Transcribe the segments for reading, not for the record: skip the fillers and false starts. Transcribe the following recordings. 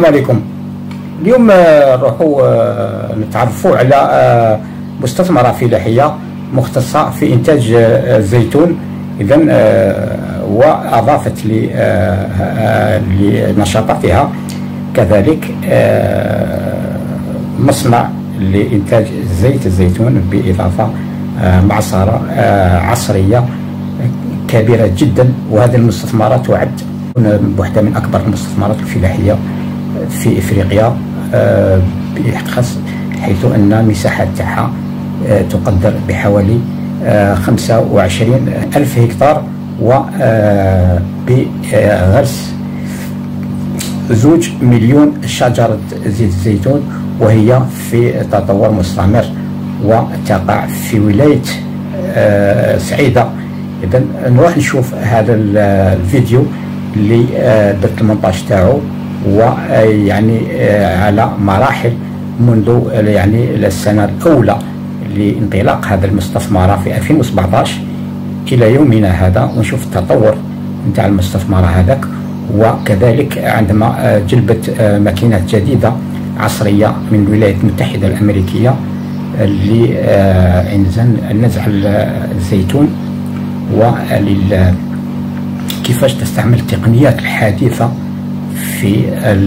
السلام عليكم. اليوم نروحوا نتعرفوا على مستثمرة فلاحية مختصة في إنتاج الزيتون. إذن وأضافت لنشاطاتها كذلك مصنع لإنتاج زيت الزيتون بإضافة معصرة عصرية كبيرة جدا. وهذه المستثمرة تعد واحدة من أكبر المستثمرات الفلاحية في إفريقيا، حيث أن مساحة تاعها تقدر بحوالي 25 ألف هكتار، وبغرس 2 مليون شجرة زيت الزيتون، وهي في تطور مستمر وتقع في ولاية سعيدة. إذا نروح نشوف هذا الفيديو اللي درت المونتاج تاعو، ويعني على مراحل منذ يعني السنة الأولى لانطلاق هذا المستثمرة في 2017 إلى يومنا هذا، ونشوف التطور نتاع المستثمرة هذاك. وكذلك عندما جلبت ماكينات جديدة عصرية من الولايات المتحدة الأمريكية لنزع الزيتون، كيفاش تستعمل التقنيات الحديثة في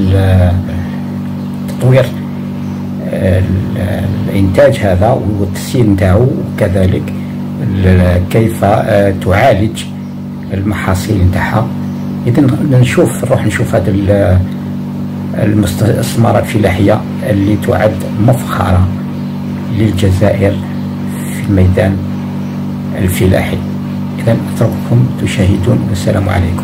تطوير الإنتاج هذا والتسيير نتاعو، وكذلك كيف تعالج المحاصيل نتاعها. إذا نروح نشوف هذه المستثمرات الفلاحية اللي تعد مفخرة للجزائر في الميدان الفلاحي. إذا أترككم تشاهدون، والسلام عليكم.